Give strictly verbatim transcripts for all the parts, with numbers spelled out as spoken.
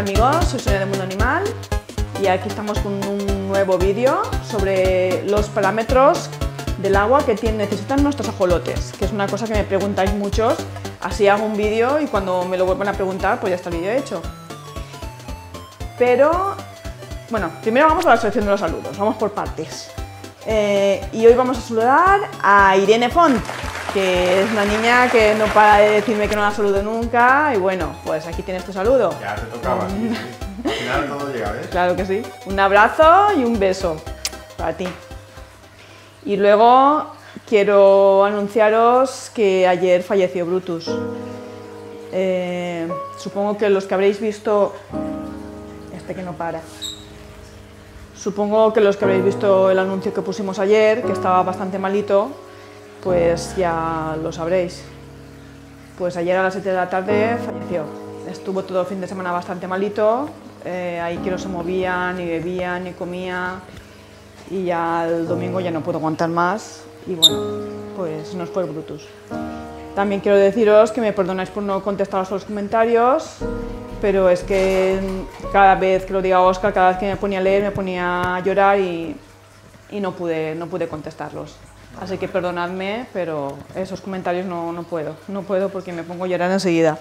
amigos, soy Sonia de Mundo Animal y aquí estamos con un nuevo vídeo sobre los parámetros del agua que tienen, necesitan nuestros ajolotes, que es una cosa que me preguntáis muchos. Así hago un vídeo y cuando me lo vuelvan a preguntar pues ya está el vídeo hecho. Pero, bueno, primero vamos a la sección de los saludos, vamos por partes. Eh, y hoy vamos a saludar a Irene Font, que es una niña que no para de decirme que no la saludo nunca, y bueno, pues aquí tienes tu saludo. Ya te tocaba, sí, sí. Al final todo llega, ¿ves? Claro que sí. Un abrazo y un beso para ti. Y luego quiero anunciaros que ayer falleció Brutus. Eh, supongo que los que habréis visto... Este que no para. Supongo que los que habréis visto el anuncio que pusimos ayer, que estaba bastante malito, pues ya lo sabréis. Pues ayer a las siete de la tarde falleció. Estuvo todo el fin de semana bastante malito, eh, ahí que no se movía, ni bebía, ni comía, y ya el domingo ya no pudo aguantar más, y bueno, pues nos fue Brutus. También quiero deciros que me perdonáis por no contestaros a los comentarios, pero es que cada vez que lo diga Óscar, cada vez que me ponía a leer, me ponía a llorar y, y no, pude, no pude contestarlos. Así que perdonadme, pero esos comentarios no, no puedo, no puedo porque me pongo a llorar enseguida.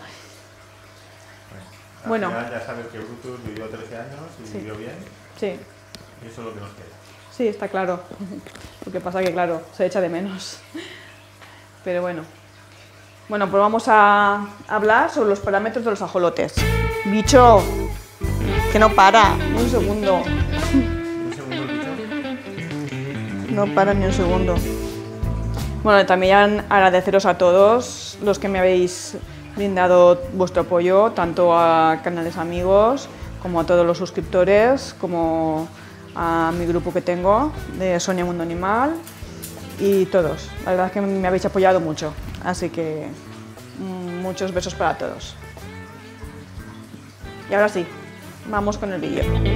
Bueno, bueno, ya sabes que Brutus vivió trece años y sí. vivió bien, Sí. y eso es lo que nos queda. Sí, está claro. Lo que pasa que, claro, se echa de menos. Pero bueno. Bueno, pues vamos a hablar sobre los parámetros de los ajolotes. ¡Bicho! Que no para, ni un segundo. ¿Un segundo el bicho? No para ni un segundo. Bueno, también agradeceros a todos los que me habéis brindado vuestro apoyo, tanto a canales amigos, como a todos los suscriptores, como a mi grupo que tengo de Sonia Mundo Animal y todos. La verdad es que me habéis apoyado mucho, así que muchos besos para todos. Y ahora sí, vamos con el vídeo. ¿De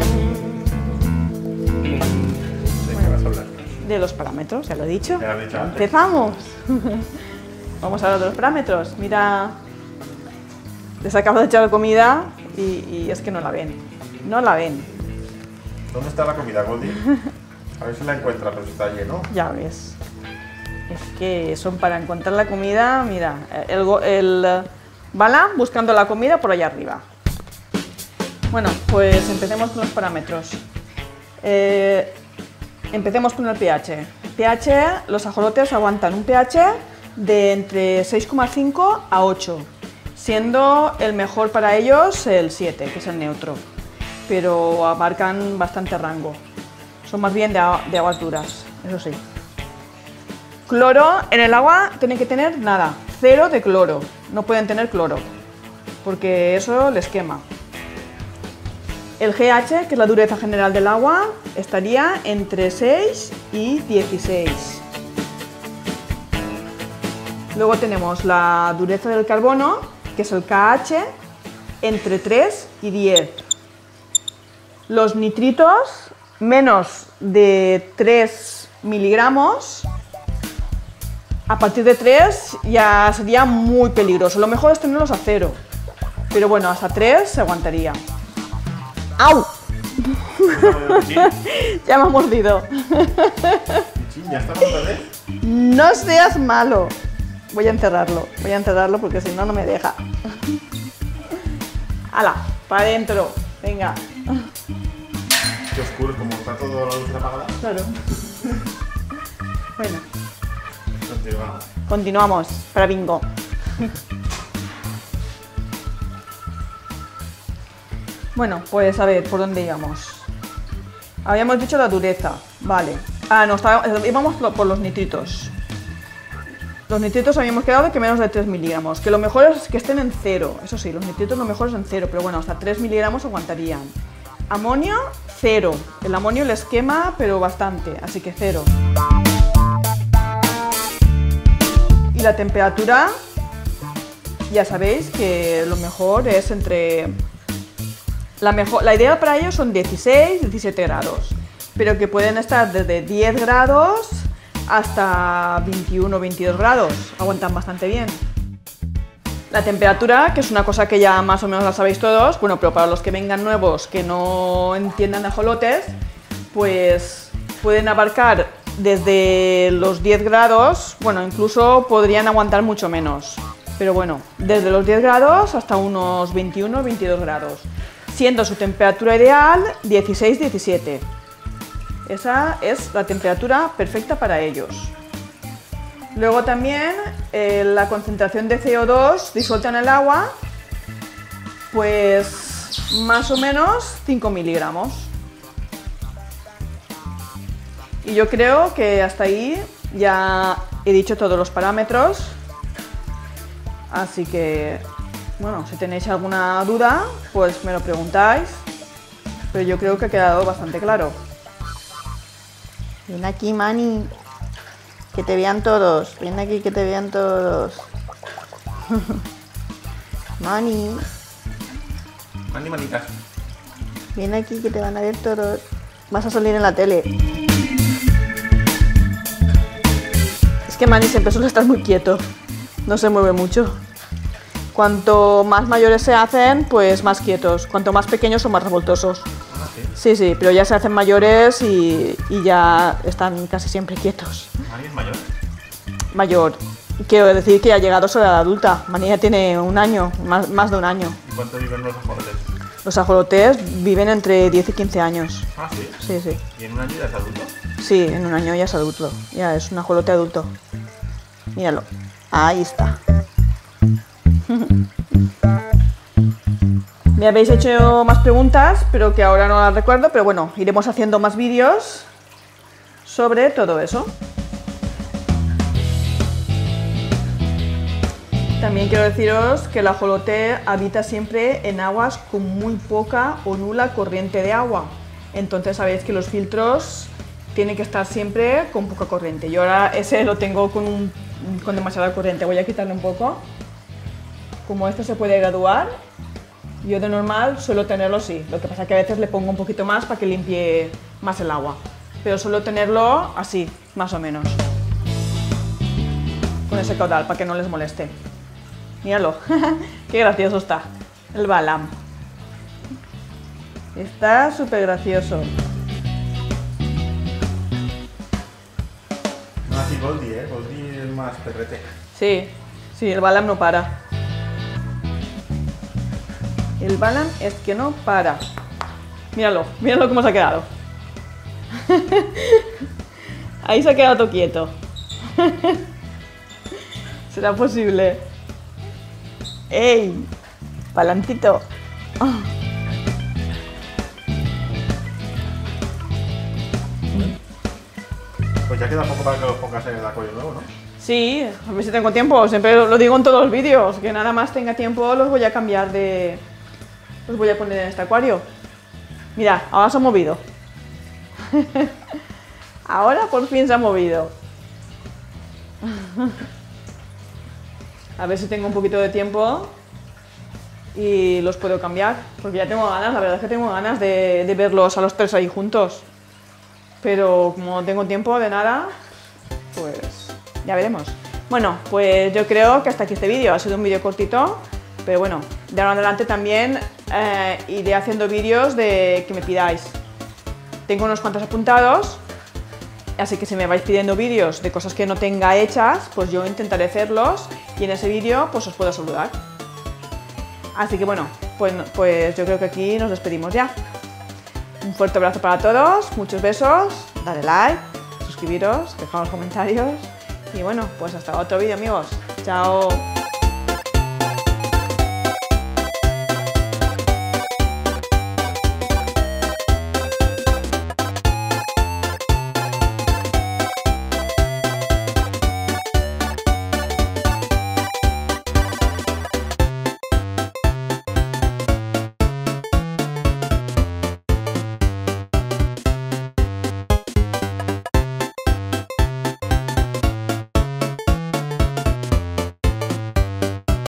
qué vas a hablar? De los parámetros, ya lo he dicho. Ya lo he dicho antes. ¡Empezamos! Vamos a hablar de los parámetros. Mira, les acabo de echar la comida y, y es que no la ven. No la ven. ¿Dónde está la comida, Goldie? A ver si la encuentra, pero si está lleno. Ya ves. Es que son para encontrar la comida, mira, el, el Bala buscando la comida por allá arriba. Bueno, pues empecemos con los parámetros. Eh, empecemos con el pH. pH, los ajolotes aguantan un pH de entre seis coma cinco a ocho, siendo el mejor para ellos el siete, que es el neutro, pero abarcan bastante rango. Son más bien de, de aguas duras, eso sí. Cloro, en el agua tienen que tener nada, cero de cloro, no pueden tener cloro, porque eso les quema. El pH, que es la dureza general del agua, estaría entre seis y dieciséis. Luego tenemos la dureza del carbono, que es el KH, entre tres y diez. Los nitritos, menos de tres miligramos. A partir de tres ya sería muy peligroso. Lo mejor es tenerlos a cero. Pero bueno, hasta tres se aguantaría. ¡Au! Ya me ha mordido. ¿Ya está otra vez? No seas malo. Voy a encerrarlo. Voy a encerrarlo porque si no, no me deja. ¡Hala! Para adentro. Venga. Qué oscuro, como está todo la luz apagada. Claro. Bueno. Continuamos. Continuamos para bingo. Bueno, pues a ver, ¿por dónde íbamos? Habíamos dicho la dureza, vale. Ah, no, estaba, íbamos por los nitritos. Los nitritos habíamos quedado de que menos de tres miligramos, que lo mejor es que estén en cero. Eso sí, los nitritos lo mejor es en cero, pero bueno, hasta tres miligramos aguantarían. Amonio, cero. El amonio les quema, pero bastante, así que cero. Y la temperatura, ya sabéis que lo mejor es entre... La, mejor, la idea para ellos son dieciséis, diecisiete grados, pero que pueden estar desde diez grados hasta veintiuno, veintidós grados, aguantan bastante bien. La temperatura, que es una cosa que ya más o menos la sabéis todos, bueno, pero para los que vengan nuevos que no entiendan de ajolotes, pues pueden abarcar desde los diez grados, bueno, incluso podrían aguantar mucho menos, pero bueno, desde los diez grados hasta unos veintiuno veintidós grados, siendo su temperatura ideal dieciséis diecisiete. Esa es la temperatura perfecta para ellos. Luego también eh, la concentración de C O dos disuelta en el agua, pues más o menos cinco miligramos. Y yo creo que hasta ahí ya he dicho todos los parámetros, así que, bueno, si tenéis alguna duda, pues me lo preguntáis, pero yo creo que ha quedado bastante claro. Ven aquí, Mani, que te vean todos, ven aquí que te vean todos. Mani, Mani, manitas. ven aquí que te van a ver todos, vas a salir en la tele. Es que Mani siempre suele estar muy quieto, no se mueve mucho. Cuanto más mayores se hacen, pues más quietos. Cuanto más pequeños son más revoltosos. Ah, sí. Sí, sí, pero ya se hacen mayores y, y ya están casi siempre quietos. ¿Mani es mayor? Mayor. Quiero decir que ha llegado su edad adulta. Mani ya tiene un año, más, más de un año. ¿Y cuánto viven los ajolotes? Los ajolotes viven entre diez y quince años. Ah, sí. Sí, sí. ¿Y en un año ya es adulto? Sí, en un año ya es adulto. Ya es un ajolote adulto. Míralo. Ahí está. Me habéis hecho más preguntas, pero que ahora no las recuerdo, pero bueno, iremos haciendo más vídeos sobre todo eso. También quiero deciros que el ajolote habita siempre en aguas con muy poca o nula corriente de agua. Entonces sabéis que los filtros tienen que estar siempre con poca corriente. Yo ahora ese lo tengo con, un, con demasiada corriente. Voy a quitarle un poco. Como este se puede graduar, yo de normal suelo tenerlo así. Lo que pasa es que a veces le pongo un poquito más para que limpie más el agua. Pero suelo tenerlo así, más o menos. Con ese caudal, para que no les moleste. Míralo, qué gracioso está, el Balam. Está súper gracioso. No, así Goldie, ¿eh? Goldie es más perrete. Sí, sí, el Balam no para. El Balam es que no para. Míralo, míralo cómo se ha quedado. Ahí se ha quedado todo quieto. ¿Será posible? ¡Ey! ¡Palantito! Oh. Pues ya queda poco para que los pongas en el acuario nuevo, ¿no? Sí, a ver si tengo tiempo. Siempre lo digo en todos los vídeos. Que nada más tenga tiempo los voy a cambiar de... Los voy a poner en este acuario. Mira, ahora se ha movido. Ahora por fin se ha movido. A ver si tengo un poquito de tiempo y los puedo cambiar, porque ya tengo ganas, la verdad es que tengo ganas de, de verlos a los tres ahí juntos. Pero como no tengo tiempo de nada, pues ya veremos. Bueno, pues yo creo que hasta aquí este vídeo. Ha sido un vídeo cortito, pero bueno, de ahora en adelante también eh, iré haciendo vídeos de que me pidáis. Tengo unos cuantos apuntados. Así que si me vais pidiendo vídeos de cosas que no tenga hechas, pues yo intentaré hacerlos y en ese vídeo pues os puedo saludar. Así que bueno, pues, pues yo creo que aquí nos despedimos ya. Un fuerte abrazo para todos, muchos besos, dale like, suscribiros, dejad los comentarios y bueno, pues hasta otro vídeo amigos. Chao.